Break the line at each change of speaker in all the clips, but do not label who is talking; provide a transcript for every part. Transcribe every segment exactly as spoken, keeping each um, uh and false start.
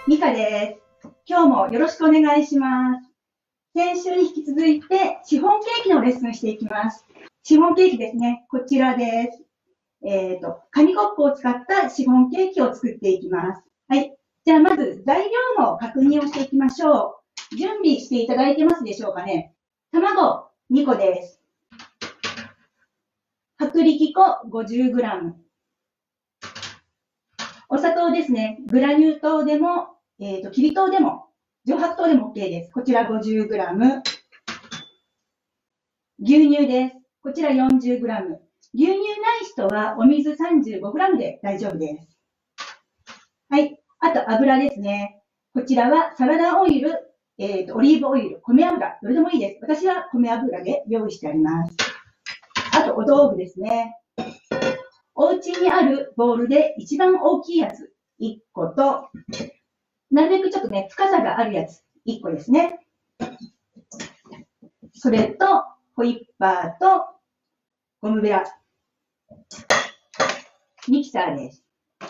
ミカです。今日もよろしくお願いします。先週に引き続いて、シフォンケーキのレッスンしていきます。シフォンケーキですね。こちらです。えっと、紙コップを使ったシフォンケーキを作っていきます。はい。じゃあ、まず材料の確認をしていきましょう。準備していただいてますでしょうかね。卵にこです。薄力粉 ごじゅうグラム。お砂糖ですね。グラニュー糖でも、えっと、きび糖でも、上白糖でも OK です。こちら ごじゅうグラム。牛乳です。こちら よんじゅうグラム。牛乳ない人はお水 さんじゅうごグラム で大丈夫です。はい。あと油ですね。こちらはサラダオイル、えっと、オリーブオイル、米油、どれでもいいです。私は米油で用意してあります。あとお道具ですね。お家にあるボウルで一番大きいやついっこと、なるべくちょっとね、深さがあるやついっこですね。それと、ホイッパーとゴムベラ、ミキサーです。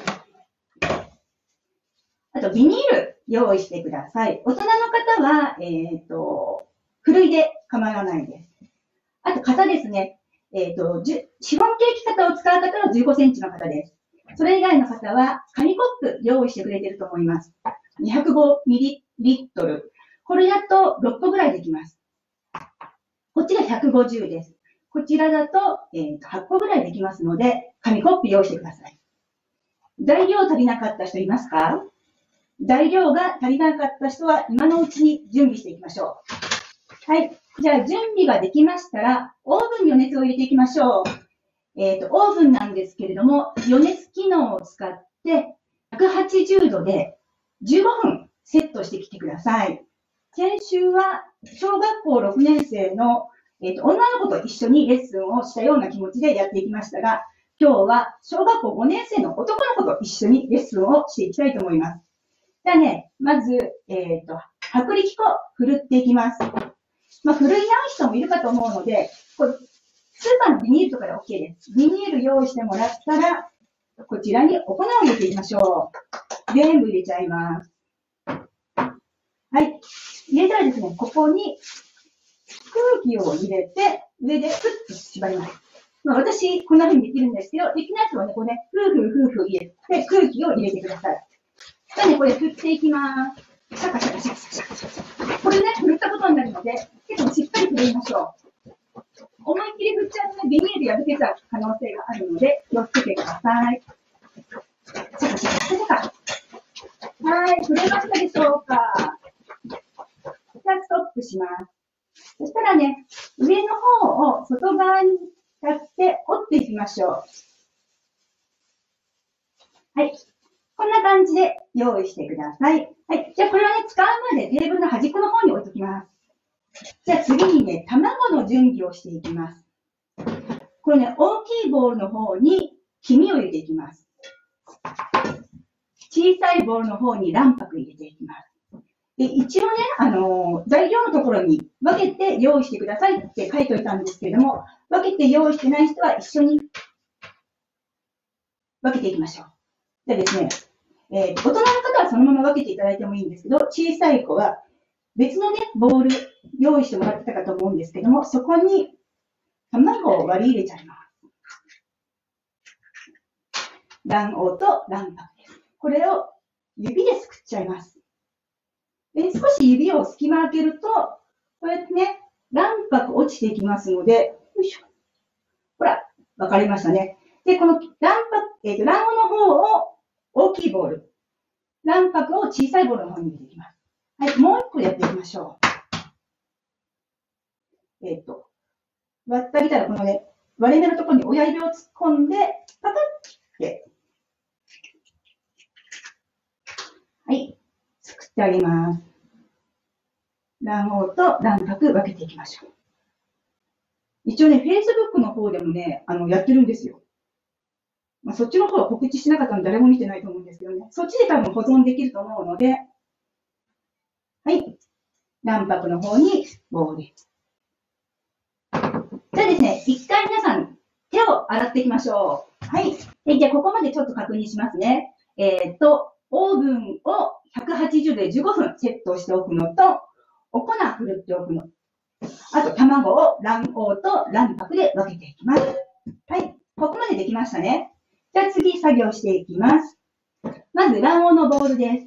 あと、ビニール用意してください。大人の方は、えっと、ふるいで構わないです。あと、型ですね。えっと、シフォンケーキ型を使う方はじゅうごセンチの型です。それ以外の方は、紙コップ用意してくれてると思います。にひゃくごミリリットル。これだとろっこぐらいできます。こっちがひゃくごじゅうです。こちらだと、えー、とはっこぐらいできますので、紙コップ用意してください。材料足りなかった人いますか？材料が足りなかった人は今のうちに準備していきましょう。はい。じゃあ準備ができましたら、オーブンに余熱を入れていきましょう。えっと、オーブンなんですけれども、余熱機能を使ってひゃくはちじゅうどでじゅうごふんセットしてきてください。先週は小学校ろくねん生の、えーと、女の子と一緒にレッスンをしたような気持ちでやっていきましたが、今日は小学校ごねん生の男の子と一緒にレッスンをしていきたいと思います。じゃあね、まず、えっと、薄力粉、ふるっていきます。まあ、ふるいない人もいるかと思うので、これスーパーのビニールとかで OK です。ビニール用意してもらったら、こちらにお粉を入れていきましょう。全部入れちゃいます。はい。入れたらですね、ここに空気を入れて、上でふっと縛ります。まあ、私、こんな風にできるんですけど、できない人はね、こうね、ふうふうふうふう入れて、空気を入れてください。じゃあね、これ振っていきます。シャカシャカシャカシャカシャカ。これね、振ったことになるので、結構しっかり振りましょう。思いっきり振っちゃうとね、ビニール破けちゃう可能性があるので、気をつけてください。シャカシャカシャカ。はい、振れましたでしょうか？じゃあ、ストップします。そしたらね、上の方を外側に使って折っていきましょう。はい。こんな感じで用意してください。はい。じゃあこれはね、使うまでテーブルの端っこの方に置いときます。じゃあ次にね、卵の準備をしていきます。これね、大きいボウルの方に黄身を入れていきます。小さいボウルの方に卵白入れていきます。で一応ね、あのー、材料のところに分けて用意してくださいって書いておいたんですけれども、分けて用意してない人は一緒に分けていきましょう。でですね、えー、大人の方はそのまま分けていただいてもいいんですけど、小さい子は別のね、ボウル用意してもらってたかと思うんですけども、そこに卵を割り入れちゃいます。卵黄と卵白です。これを指ですくっちゃいます。で少し指を隙間開けると、こうやってね、卵白落ちていきますので、よいしょ。ほら、わかりましたね。で、この卵白、えっと、卵黄の方を大きいボウル、卵白を小さいボウルの方に入れていきます。はい、もう一個やっていきましょう。えっと、割ってあげたら、このね、割れ目のところに親指を突っ込んで、パカッって、はい、作ってあげます。卵黄と卵白分けていきましょう。一応ね、Facebook の方でもね、あの、やってるんですよ。まあ、そっちの方は告知しなかったので誰も見てないと思うんですけどね。そっちで多分保存できると思うので、はい。卵白の方にボウル。じゃあですね、一回皆さん手を洗っていきましょう。はい。でじゃあここまでちょっと確認しますね。えっと、オーブンをひゃくはちじゅうどでじゅうごふんセットしておくのと、お粉振るっておくの。あと、卵を卵黄と卵白で分けていきます。はい。ここまでできましたね。じゃあ次、作業していきます。まず、卵黄のボウルです。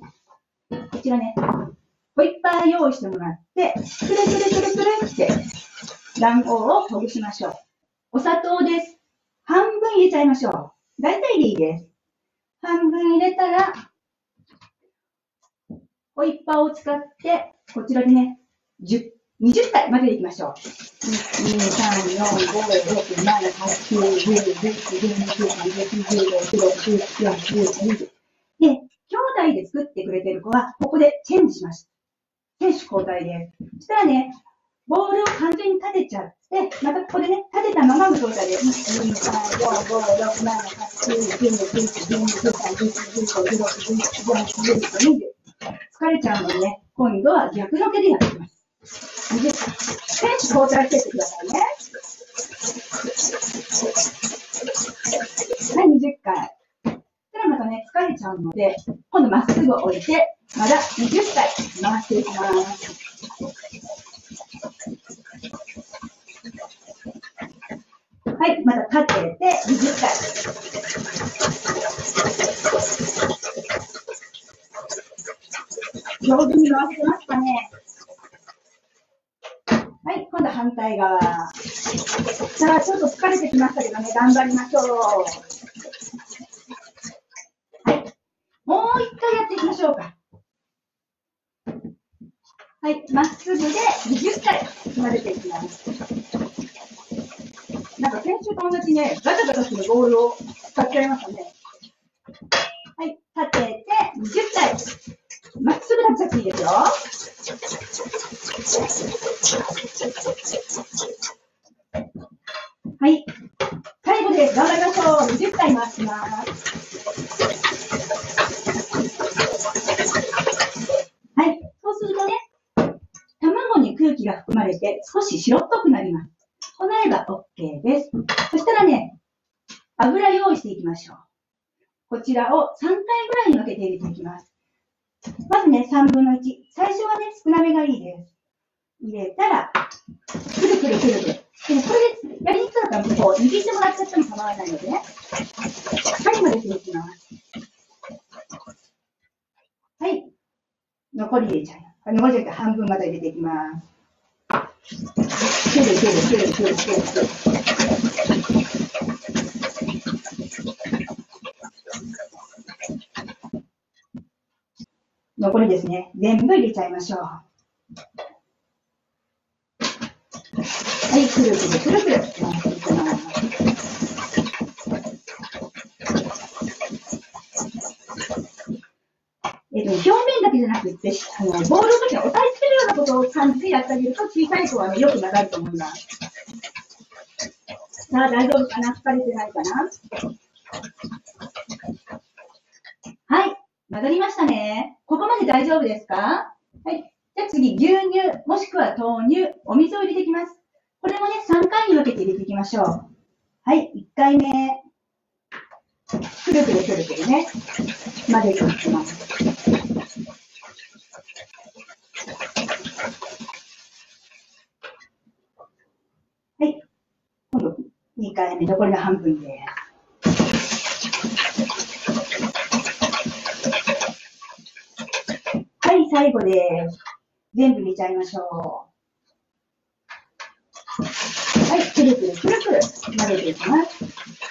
こちらね、ホイッパー用意してもらって、くるくるくるくるって卵黄をほぐしましょう。お砂糖です。半分入れちゃいましょう。大体でいいです。半分入れたら、ホイッパーを使って、こちらでね、じゅう、にじゅっかい混ぜていきましょう。いち、に、さん、よん、ご、ろく、なな、はち、きゅう、じゅう、じゅういち、じゅうに、じゅうさん、じゅうよん、じゅうご、じゅうろく、じゅうなな、じゅうはち、じゅうきゅう、にじゅう。で、兄弟で作ってくれてる子は、ここでチェンジしました。選手交代です。そしたらね、ボールを完全に立てちゃって、またここでね、立てたままの状態で、いち、に、さん、よん、ご、ろく、なな、はち、きゅう、じゅう、じゅういち、じゅうに、じゅうさん、じゅうよん、じゅうご、じゅうろく、じゅうなな、じゅうはち、じゅうきゅう、にじゅう。疲れちゃうのでね、今度は逆の手でやっていきます。にじゅっかい。選手交代してってくださいね。はい、にじゅっかい。そしたらまたね、疲れちゃうので、今度まっすぐ置いて、まだにじゅっかい回していきます。はい、また立ててにじゅっかい。上手に回せますかね。はい、今度反対側。さあ、ちょっと疲れてきましたけどね、頑張りましょう。はい、もう一回やっていきましょうか。はい、まっすぐでにじゅっかい混ぜていきます。なんか先週と同じね、ガチャガチャするボールを使っちゃいましたね。はい、立ててにじゅっかい。まっすぐ立っちゃっていいですよ。はい。最後です。頑張りましょう。にじゅっかい回します。はい。そうするとね、卵に空気が含まれて少し白っぽくなります。こうなれば OK です。そしたらね、油用意していきましょう。こちらをさんかいぐらいに分けて入れていきます。まずね、さんぶんのいち。最初はね、少なめがいいです。入れたら、くるくるくるくる。で、これでやりにくかったら、こう、握ってもらっちゃっても構わないのでね。はい、混ぜていきます。はい。残り入れちゃいます。残り入れて半分まで入れていきます。くるくるくるくるくるくる。残りですね。全部入れちゃいましょう。はい、くるくるくるくる。えっと、表面だけじゃなくて、あの、ボールの時に押さえつけるようなことを感じてやってあげると、小さい子はね、よくなると思います。さあ、大丈夫かな？疲れてないかな？はい、混ざりましたね。ここまで大丈夫ですか？はい。じゃあ次、牛乳、もしくは豆乳、お水を入れていきます。これもね、さんかいに分けて入れていきましょう。はい、いっかいめ。くるくるくるくるね。混ぜていきます。はい。今度、にかいめ、残りの半分です。はい、最後です。全部入れちゃいましょう。はい、くるくるくるくる混ぜていきます。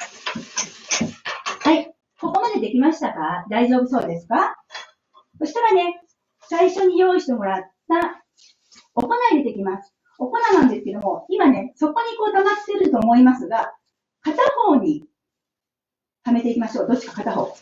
はい、ここまでできましたか？大丈夫そうですか？そしたらね、最初に用意してもらったお粉入れていきます。お粉なんですけども、今ね、そこにこう溜まってると思いますが、片方に溜めていきましょう。どっちか片方。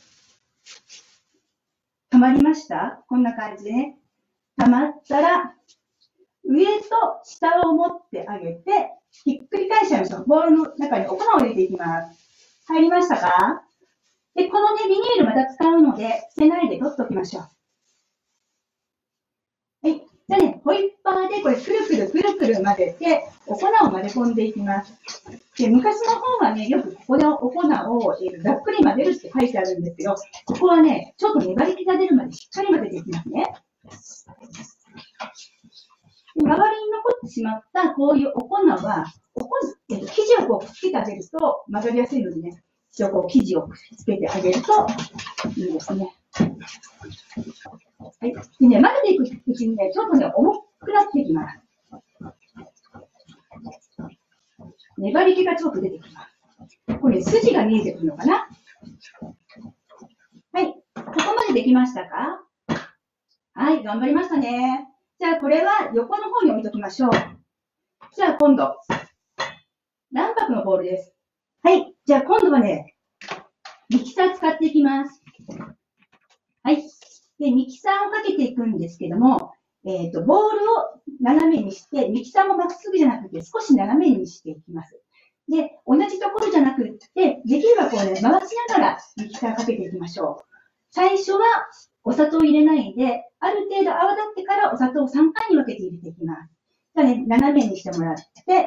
溜まりました？こんな感じでね。溜まったら、上と下を持ってあげて、ひっくり返しちゃいましょう。ボウルの中にお粉を入れていきます。入りましたか？で、このね、ビニールまた使うので、捨てないで取っておきましょう。はい。 じゃあね、ホイッパーでこれくるくるくるくる混ぜて、お粉を混ぜ込んでいきます。で、昔の本はね、よくここでお粉を、えー、ざっくり混ぜるって書いてあるんですよ。ここはね、ちょっと粘り気が出るまでしっかり混ぜていきますね。で、周りに残ってしまったこういうお粉は、お粉、えー、生地をこうくっつけてあげると混ざりやすいのでね、一応こう生地をくっつけてあげるといいですね。はい。でね、混ぜていくうちにね、ちょっとね、重くなっていきます。粘り気がちょっと出てきます。これ、筋が見えてくるのかな？はい。ここまでできましたか？はい、頑張りましたね。じゃあ、これは横の方に置いときましょう。じゃあ、今度、卵白のボールです。はい。じゃあ、今度はね、ミキサー使っていきます。はい。で、ミキサーをかけていくんですけども、えっと、ボールを斜めにして、ミキサーもまっすぐじゃなくて、少し斜めにしていきます。で、同じところじゃなくて、できればこうね、回しながらミキサーかけていきましょう。最初はお砂糖を入れないで、ある程度泡立ってからお砂糖をさんかいに分けて入れていきます。じゃあね、斜めにしてもらって、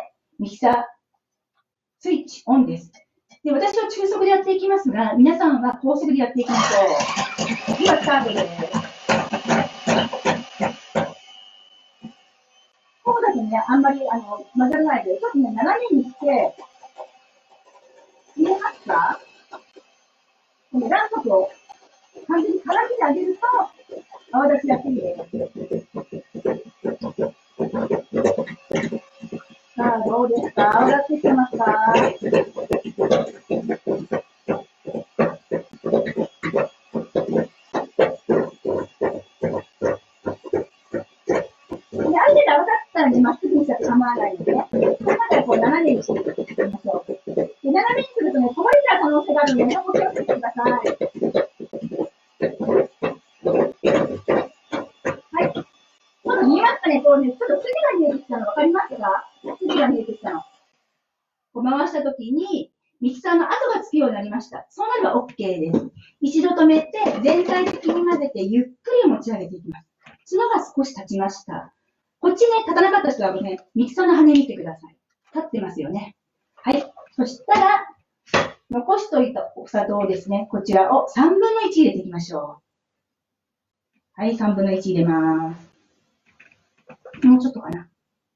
ミキサー、スイッチオンです。で、私は中速でやっていきますが、皆さんは高速でやっていきましょう。今、スタートです。こうだとね、あんまりあの混ざらないで、ちょっとね、斜めにして、見えますか？この卵白を完全に絡めてあげると、泡立ちやすいです。さあ、どうですか？泡立ってきてますか？ある程度泡立ったらね、まっすぐにしちゃって構わないので、ね、それまではこう斜めにしていきましょう。で、斜めにするとね、こぼれちゃう可能性があるので、ね、お気をつけてください。はい。ちょっと見えますかね？こうね、ちょっと筋が見えてきたの分かりますか？筋が見えてきたの。こう回したときに、ミキサーの跡がつくようになりました。そうなれば OK です。一度止めて、全体的に混ぜて、ゆっくり持ち上げていきます。角が少し立ちました。こっちね、立たなかった人はね、ミキサーの羽見てください。立ってますよね。はい。そしたら、残しといたお砂糖ですね。こちらをさんぶんのいち入れていきましょう。はい、さんぶんのいち入れます。もうちょっとかな。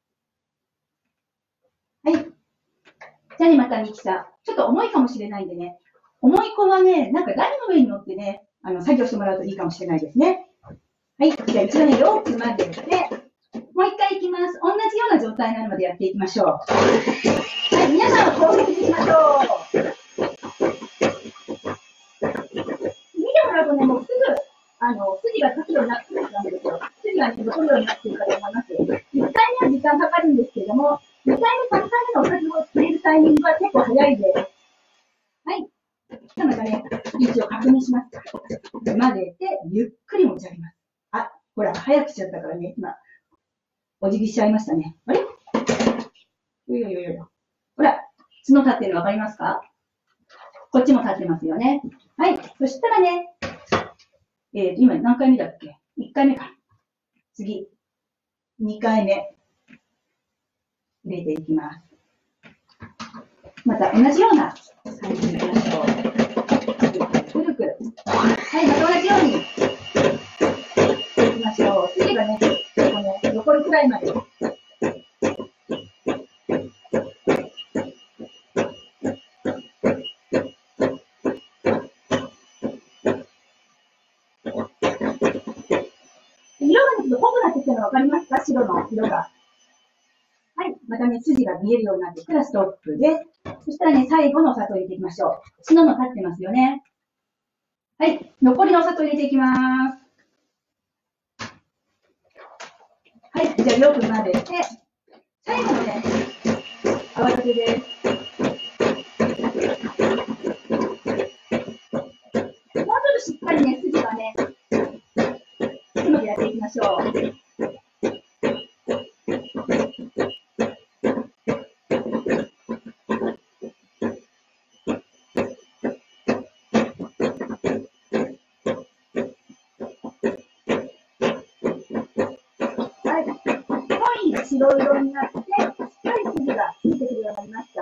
はい。じゃあね、またミキサー。ちょっと重いかもしれないんでね。重い子はね、なんか台の上に乗ってね、あの、作業してもらうといいかもしれないですね。はい。じゃあ一度ね、よく混ぜて、もう一回いきます。同じような状態になるまでやっていきましょう。はい、皆さんは高速にしましょう。見てもらうとね、もうすぐ、あの、筋が立つようになってくるんですよ。筋がね、残るようになっているかと思います。いっかいめは時間かかるんですけども、にかいめ、さんかいめのお砂糖を入れるタイミングは結構早いです。はい。じゃあまたね、位置を確認します。混ぜて、ゆっくり持ち上げます。あ、ほら、早くしちゃったからね、今、お辞儀しちゃいましたね。あれ？よいよいよいよ。ほら、角立ってるの分かりますか？こっちも立ってますよね。はい。そしたらね、えー、今何回目だっけ？ いっ 回目か。次、にかいめ。入れていきます。また同じような感じにいきましょう。くるくる。はい、また同じようにしていきましょう。筋がね、ここね、残るくらいまで。色がね、ちょっと濃くなってきたの分かりますか？白の色が。はい。またね、筋が見えるようになってきたらストップです。そしたらね、最後のお砂糖入れていきましょう。角も立ってますよね。はい。残りのお砂糖入れていきます。はい。じゃあよく混ぜて、最後のね、泡立てです。もうちょっとしっかりね、筋がね、つくのでやっていきましょう。は白色になって、しっかり生地がついてくるようになりました。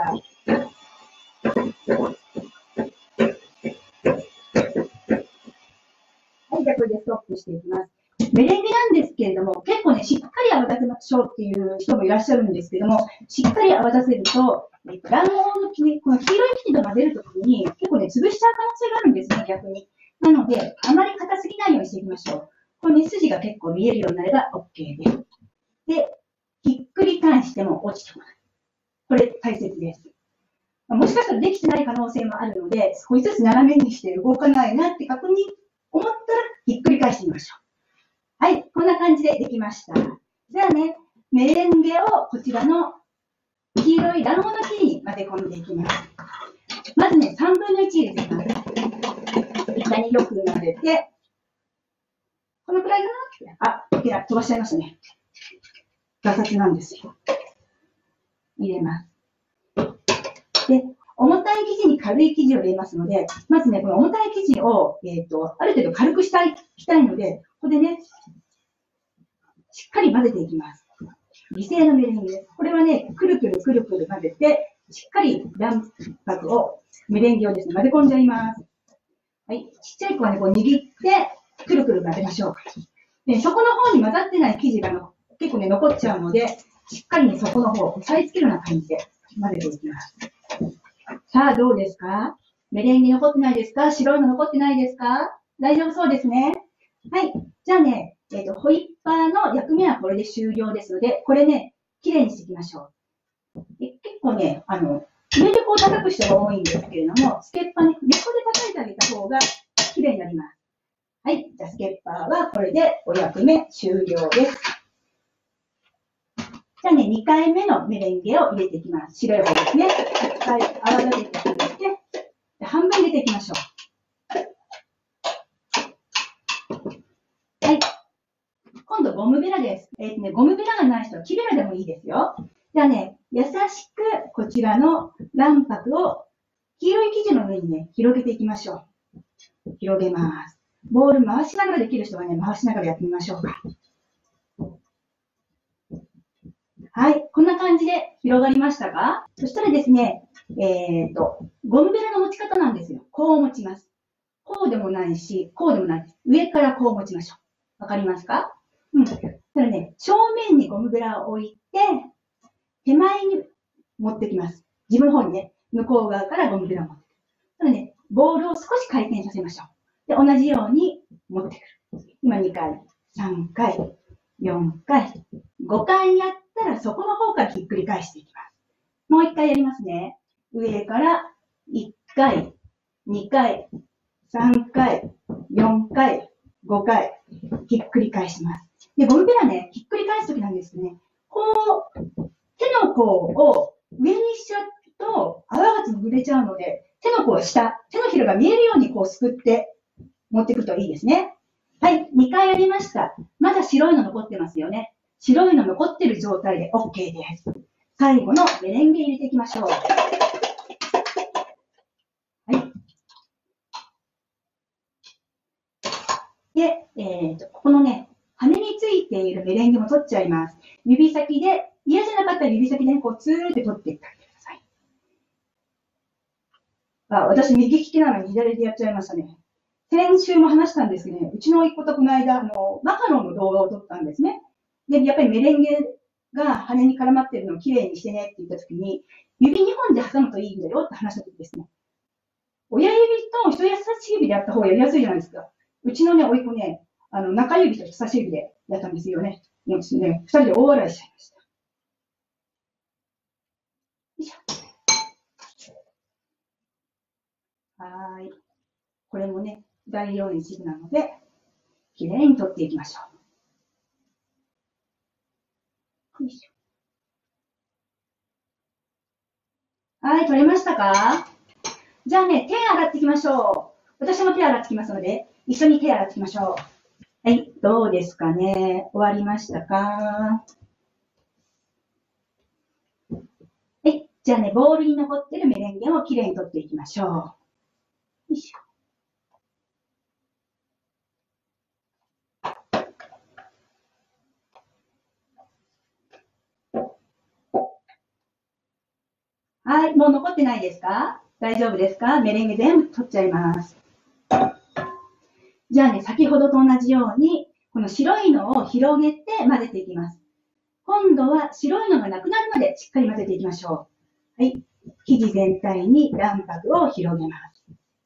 はい、じゃあこれでストップしていきます。メレンゲなんですけれども、結構ね、しっかり泡立てましょうっていう人もいらっしゃるんですけども、しっかり泡立てると、卵黄の黄身、この黄色い生地と混ぜるときに、結構ね、潰しちゃう可能性があるんですね、逆に。なので、あまり硬すぎないようにしていきましょう。このね、筋が結構見えるようになれば OK です。で、ひっくり返しても落ちてこない。これ大切です。もしかしたらできてない可能性もあるので、少しずつ斜めにして動かないなって確認思ったらひっくり返してみましょう。はい、こんな感じでできました。じゃあね、メレンゲをこちらの黄色い卵黄の生地に混ぜ込んでいきます。まずね、さんぶんのいち入れていきます。一回によく混ぜて、このくらいかな。あ、いや、飛ばしちゃいましたね。ガサツなんですよ。入れます。で、重たい生地に軽い生地を入れますので、まずね、この重たい生地を、えっと、ある程度軽くしたい、したいので、ここでね、しっかり混ぜていきます。微製のメレンゲです。これはね、くるくるくるくる混ぜて、しっかり卵白を、メレンゲをですね、混ぜ込んじゃいます。はい。ちっちゃい子はね、こう握って、くるくる混ぜましょう。で、底の方に混ざってない生地がの結構ね、残っちゃうので、しっかりね、底の方を押さえつけるような感じで混ぜていきます。さあ、どうですか？メレンゲ残ってないですか？白いの残ってないですか？大丈夫そうですね。はい。じゃあね、えっと、ホイッパーの役目はこれで終了ですので、これね、きれいにしていきましょう。で結構ね、あの、上でこう叩く人が多いんですけれども、スケッパーね、横で叩いてあげた方がきれいになります。はい。じゃあ、スケッパーはこれでお役目終了です。じゃあね、にかいめのメレンゲを入れていきます。白い方ですね。いっかい泡立ててあげて、半分入れていきましょう。はい。今度、ゴムベラです。えっとね、ゴムベラがない人は木べらでもいいですよ。じゃあね、優しくこちらの卵白を黄色い生地の上にね、広げていきましょう。広げます。ボール回しながらできる人はね、回しながらやってみましょうか。はい。こんな感じで広がりましたか？そしたらですね、えっと、ゴムベラの持ち方なんですよ。こう持ちます。こうでもないし、こうでもない。上からこう持ちましょう。わかりますか？うん。それね、正面にゴムベラを置いて、手前に持ってきます。自分の方にね、向こう側からゴムベラを持ってくる。それね、ボールを少し回転させましょう。で、同じように持ってくる。今にかい、さんかい、よんかい、ごかいやったらそこの方からひっくり返していきます。もういっかいやりますね。上からいっかい、にかい、さんかい、よんかい、ごかい、ひっくり返します。で、ゴムベラね、ひっくり返すときなんですけどね、こう、手の甲を上にしちゃうと泡が潰れちゃうので、手の甲を下、手のひらが見えるようにこうすくって持っていくといいですね。はい、にかいやりました。まだ白いの残ってますよね。白いの残ってる状態で OK です。最後のメレンゲ入れていきましょう。はい。で、えーと、ここのね、羽についているメレンゲも取っちゃいます。指先で、嫌じゃなかったら指先でこうツーって取っていってあげてください。あ、私右利きなのに左でやっちゃいましたね。先週も話したんですけどね、うちの甥っ子とこの間、あの、マカロンの動画を撮ったんですね。で、やっぱりメレンゲが羽に絡まってるのをきれいにしてねって言ったときに、指にほんで挟むといいんだよって話したときですね。親指と人差し指でやった方がやりやすいじゃないですか。うちのね、甥っ子ね、あの、中指と人差し指でやったんですよね。もうね、二人で大笑いしちゃいました。よいしょ。はーい。これもね、材料の一部なので、きれいに取っていきましょう。よいしょ。はい、取れましたか？じゃあね、手洗っていきましょう。私も手洗ってきますので、一緒に手洗っていきましょう。はい、どうですかね。終わりましたか？はい、じゃあね、ボウルに残ってるメレンゲをきれいに取っていきましょう。よいしょ。 はい、もう残ってないですか？大丈夫ですか？メレンゲ全部取っちゃいます。じゃあね、先ほどと同じように、この白いのを広げて混ぜていきます。今度は白いのがなくなるまでしっかり混ぜていきましょう。はい。生地全体に卵白を広げます。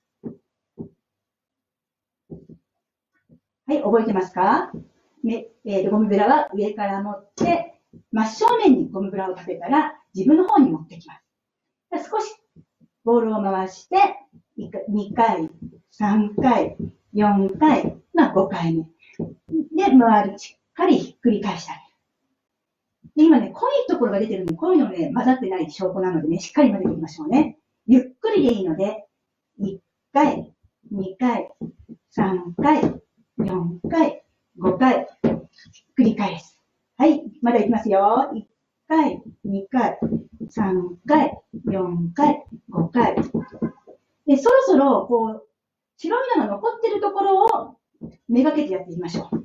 はい、覚えてますか？ねえー、ゴムベラは上から持って、真正面にゴムベラを立てたら自分の方に持ってきます。少しボールを回して、にかい、さんかい、よんかい、まあごかいめ。で、周りしっかりひっくり返してあげる。で、今ね、濃いところが出てるので、濃いのがね、混ざってない証拠なのでね、しっかり混ぜていきましょうね。ゆっくりでいいので、いっかい、にかい、さんかい、よんかい、ごかい、繰り返す。はい、まだいきますよ。いっかい、にかい、さんかい、よんかい、ごかい。で、そろそろ、こう、白いのが残ってるところをめがけてやっていきましょう。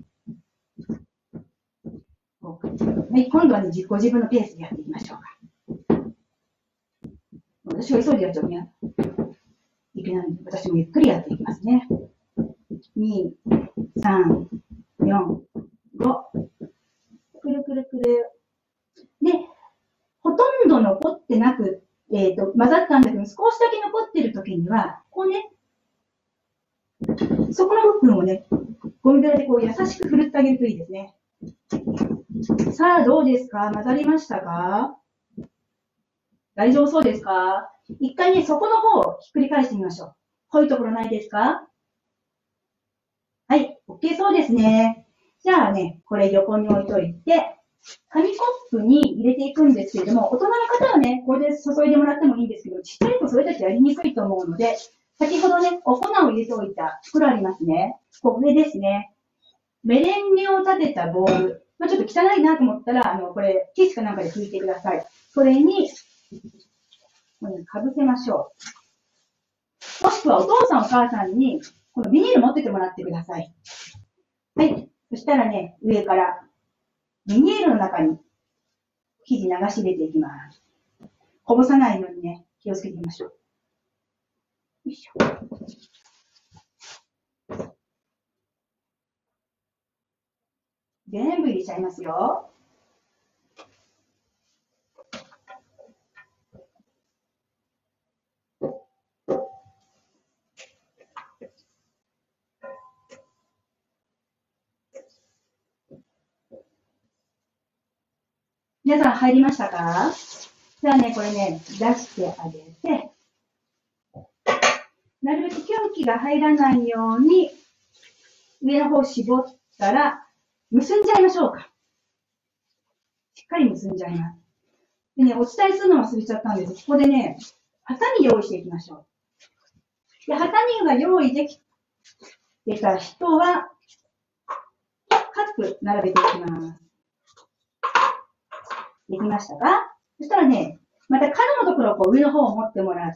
はい、今度はね、ご自分のペースでやっていきましょうか。私は急いでやっちゃうね。いけないので、私もゆっくりやっていきますね。に、さん、よん、ご。くるくるくる。で、ほとんど残ってなく、えっと、混ざったんだけど、少しだけ残ってるときには、こうね、そこの部分をね、ゴムベラでこう優しく振るってあげるといいですね。さあ、どうですか？混ざりましたか？大丈夫そうですか？一回ね、そこの方をひっくり返してみましょう。濃いところないですか？はい、OK そうですね。じゃあね、これ横に置いといて、紙コップに入れていくんですけれども、大人の方はね、これで注いでもらってもいいんですけど、ちっちゃい子それだけやりにくいと思うので、先ほどね、お粉を入れておいた袋ありますね。これですね。メレンゲを立てたボール。まあ、ちょっと汚いなと思ったら、あの、これ、ティッシュかなんかで拭いてください。それに、このかぶせましょう。もしくはお父さんお母さんに、このビニール持っててもらってください。はい。そしたらね、上から、ビニールの中に生地流し入れていきます。こぼさないようにね、気をつけていきましょう。よいしょ。全部入れちゃいますよ。皆さん入りましたか？じゃあね、これね、出してあげて、なるべく空気が入らないように、上の方絞ったら、結んじゃいましょうか。しっかり結んじゃいます。でね、お伝えするの忘れちゃったんです。ここでね、ハサミ用意していきましょう。で、ハサミが用意できてた人は、カップ並べていきます。できましたか？そしたらね、また角のところをこう上の方を持ってもらって、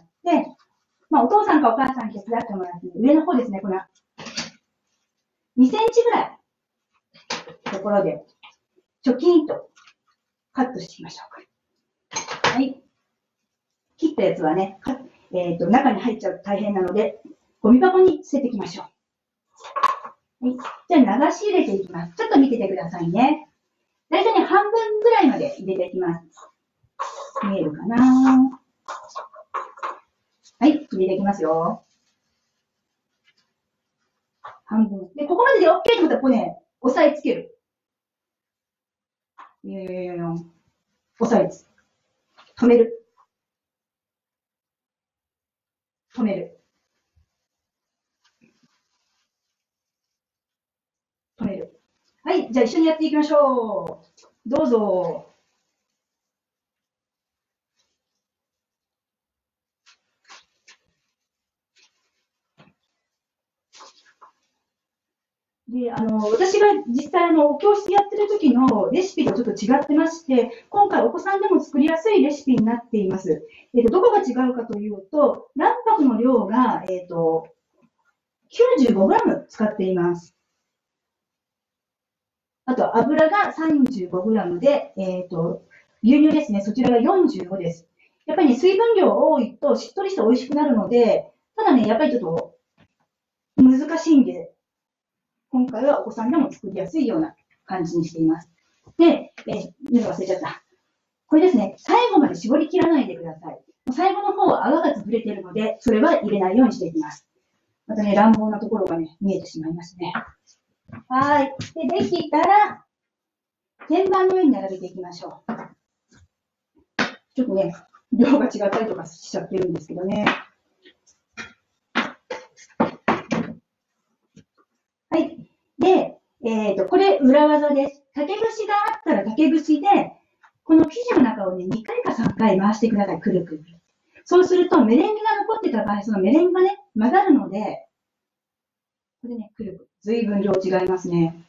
まあお父さんかお母さんに手伝ってもらって、上の方ですね、このにセンチぐらいところで、チョキンとカットしていきましょうか。はい。切ったやつはね、えっと、中に入っちゃうと大変なので、ゴミ箱に捨てていきましょう。はい。じゃあ流し入れていきます。ちょっと見ててくださいね。だいたいね、半分ぐらいまで入れていきます。見えるかな？はい、入れていきますよ。半分。で、ここまでで OK ってことは、ここね、押さえつける。よよよよよ。押さえつ。止める。止める。止める。はい、じゃあ一緒にやっていきましょう。どうぞ。で、あの、私が実際あの、教室やってる時のレシピとちょっと違ってまして、今回お子さんでも作りやすいレシピになっています。えっと、どこが違うかというと、卵白の量が、えっと、きゅうじゅうごグラム 使っています。あと、油が さんじゅうごグラム で、えっと、牛乳ですね、そちらがよんじゅうごです。 やっぱりね、水分量多いとしっとりして美味しくなるので、ただね、やっぱりちょっと難しいんで、今回はお子さんでも作りやすいような感じにしています。で、えー、言うの忘れちゃった。これですね、最後まで絞り切らないでください。最後の方は泡が潰れているので、それは入れないようにしていきます。またね、乱暴なところがね、見えてしまいますね。はい。で、できたら、天板の上に並べていきましょう。ちょっとね、量が違ったりとかしちゃってるんですけどね。はい。で、えっと、これ裏技です。竹串があったら竹串で、この生地の中をね、にかいかさんかい回してください。くるくる。そうすると、メレンゲが残ってた場合、そのメレンゲがね、混ざるので、これね、くるくる。ずいぶん量違いますね。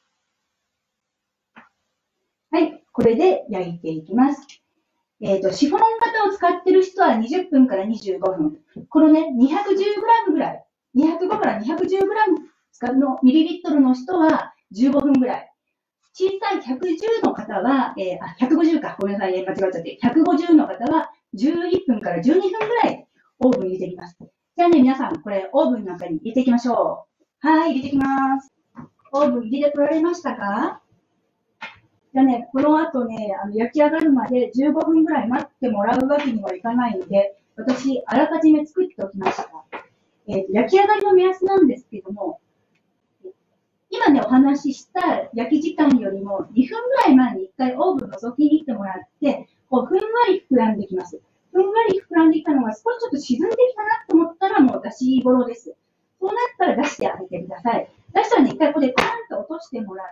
はい。これで焼いていきます。えっと、シフォン型を使ってる人はにじゅっぷんからにじゅうごふん。このね、にひゃくじゅうグラムぐらい。にひゃくごからにひゃくじゅうグラムのミリリットルの人はじゅうごふんぐらい。小さいひゃくじゅうの方は、えー、あ、ひゃくごじゅうか。ごめんなさい、間違っちゃって。ひゃくごじゅうの方はじゅういっぷんからじゅうにふんぐらいオーブンに入れていきます。じゃあね、皆さん、これオーブンの中に入れていきましょう。はい、入れていきます。オーブン入れてこられましたか？じゃあね、この後ね、あの焼き上がるまでじゅうごふんぐらい待ってもらうわけにはいかないので、私、あらかじめ作っておきました。えーと、焼き上がりの目安なんですけども、今ね、お話しした焼き時間よりもにふんぐらい前にいっかいオーブン覗きに行ってもらって、こうふんわり膨らんできます。ふんわり膨らんできたのが少しちょっと沈んできたなと思ったらもう出し頃です。そうなったら出してあげてください。出したらね、一回ここでパーンと落としてもらって、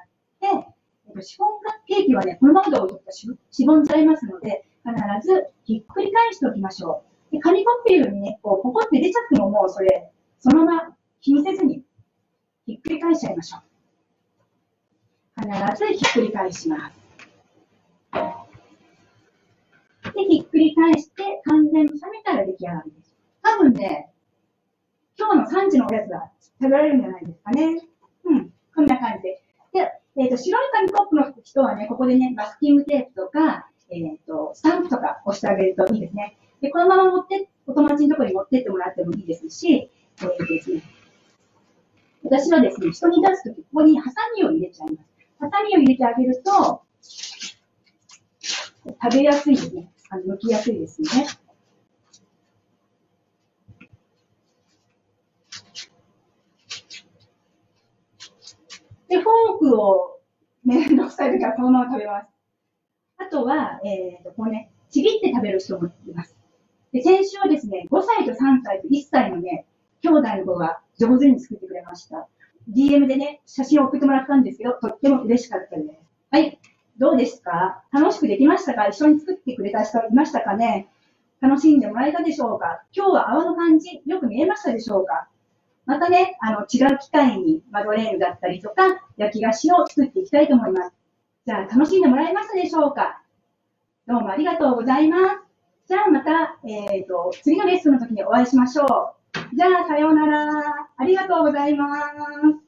シフォンケーキはね、このままで置いとくとしぼんじゃいますので、必ずひっくり返しておきましょう。で、紙コップよりね、こう、ポコって出ちゃってももうそれ、そのまま気にせずにひっくり返しちゃいましょう。必ずひっくり返します。で、ひっくり返して完全に冷めたら出来上がりです。多分ね、今日のさんじのおやつが食べられるんじゃないですかね。うん、こんな感じで。で、えっと、白い紙コップの人はね、ここでね、マスキングテープとか、えっと、スタンプとか押してあげるといいですね。で、このまま持って、お友達のところに持ってってもらってもいいですし、えーですね、私はですね、人に出すとき、ここにハサミを入れちゃいます。ハサミを入れてあげると、食べやすいですね。あの、剥きやすいですね。で、フォークをめんどくさいときはこのまま食べます。あとは、えっと、こうね、ちぎって食べる人もいます。で、先週はですね、ごさいとさんさいといっさいのね、兄弟の子が上手に作ってくれました。ディーエム でね、写真を送ってもらったんですけど、とっても嬉しかったです。はい。どうですか？楽しくできましたか？一緒に作ってくれた人いましたかね？楽しんでもらえたでしょうか？今日は泡の感じ、よく見えましたでしょうか？またね、あの、違う機会にマドレーヌだったりとか、焼き菓子を作っていきたいと思います。じゃあ、楽しんでもらえましたでしょうか？どうもありがとうございます。じゃあ、また、えっと、次のレッスンの時にお会いしましょう。じゃあ、さようなら。ありがとうございます。